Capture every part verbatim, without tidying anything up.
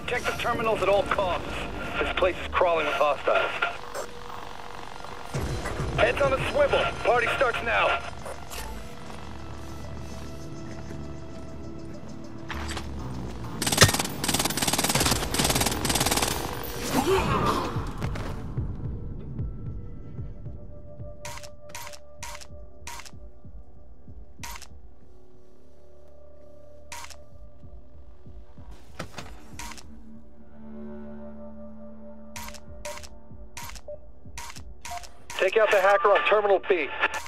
Protect the terminals at all costs. This place is crawling with hostiles. Heads on a swivel. Party starts now. Take out the hacker on Terminal B.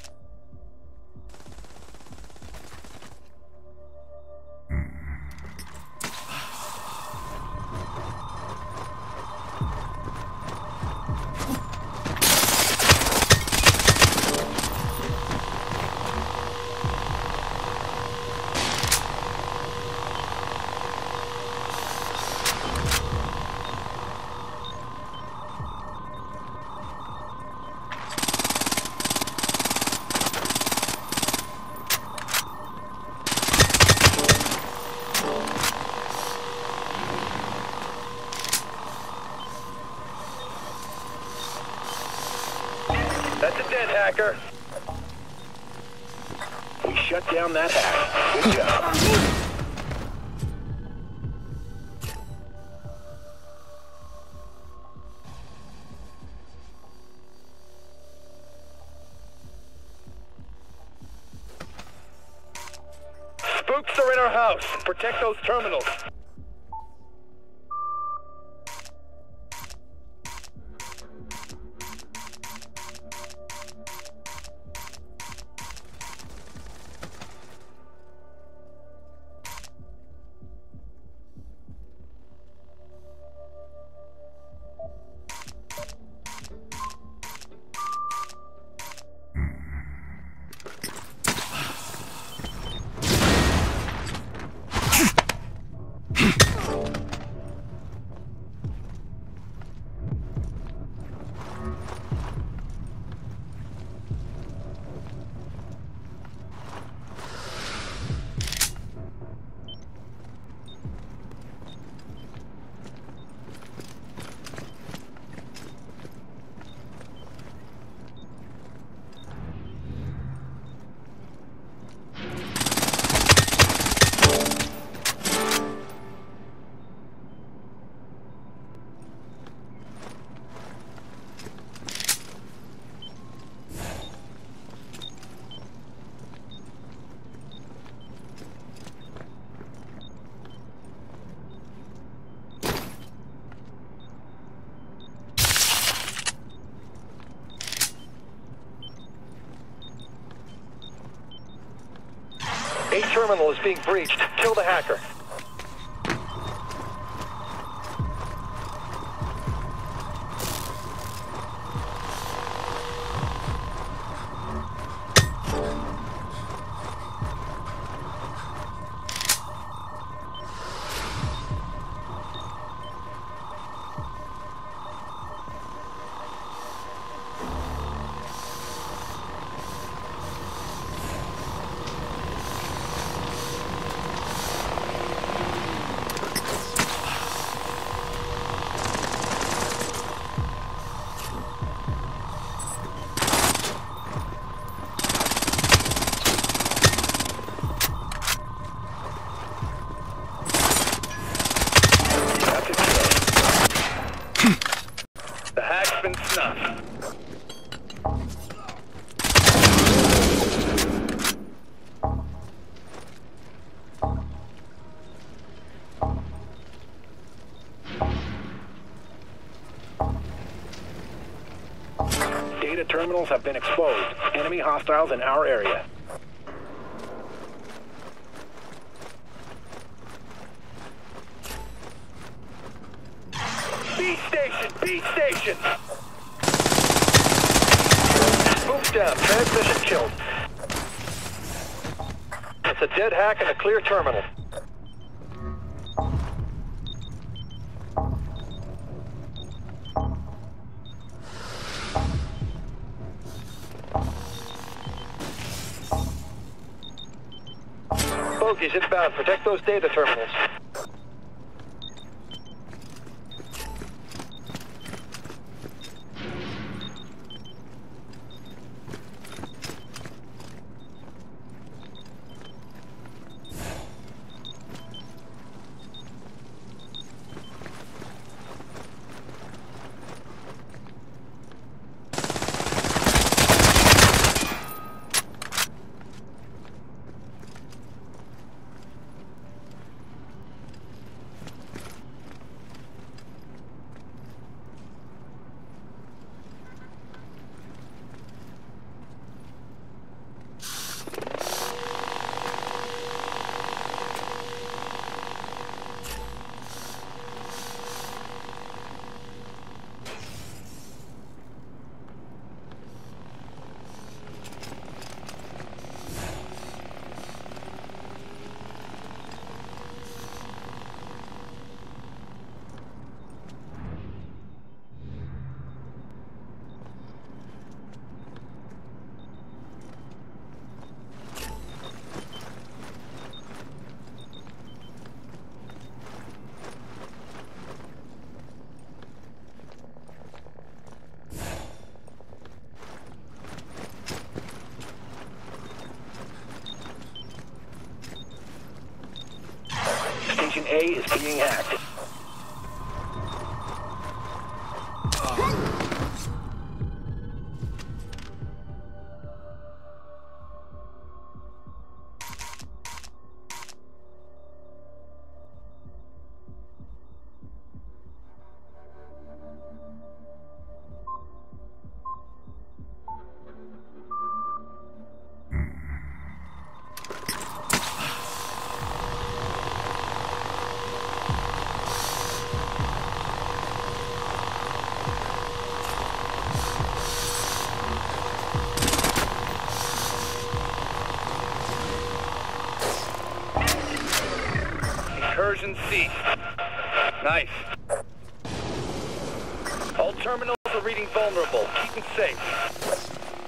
That's a dead hacker. We shut down that hack. Good job. Spooks are in our house. Protect those terminals. A terminal is being breached. Kill the hacker. Been snuffed. Data terminals have been exposed. Enemy hostiles in our area. B station! B station! Spook's down. Transmission killed. It's a dead hack and a clear terminal. Bogies inbound. Protect those data terminals. A is being hacked. Incursion ceased. Nice. All terminals are reading vulnerable. Keep them safe.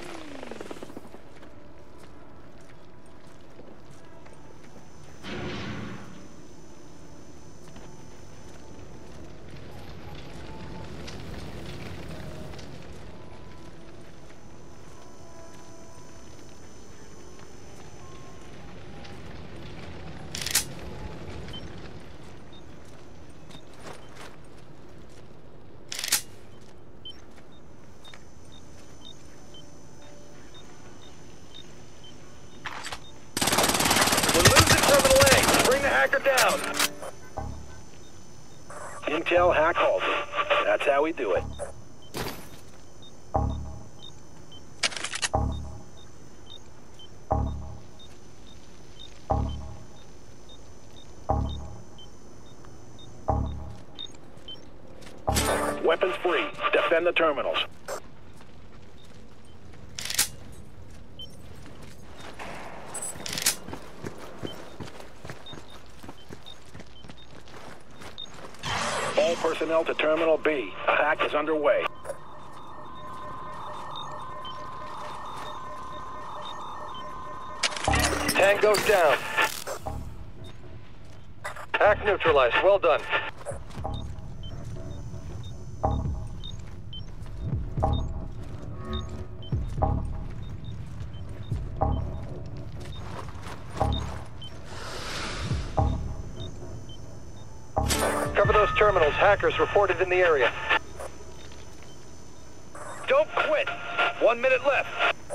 Down. Intel hack halted. That's how we do it. Weapons free. Defend the terminals. All personnel to Terminal B. A hack is underway. Tango's down. Hack neutralized. Well done. Cover those terminals. Hackers reported in the area. Don't quit. One minute left.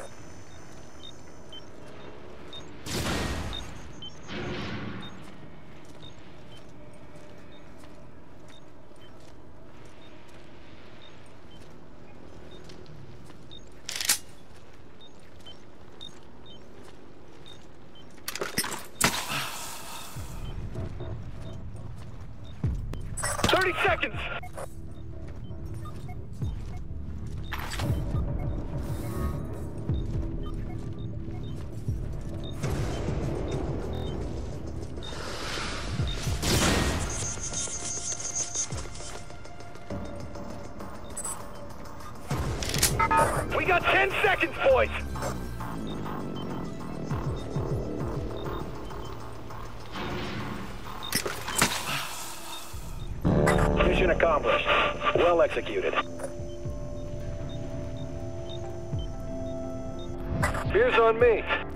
Thirty seconds! We got ten seconds, boys! Mission accomplished. Well executed. Fear's on me.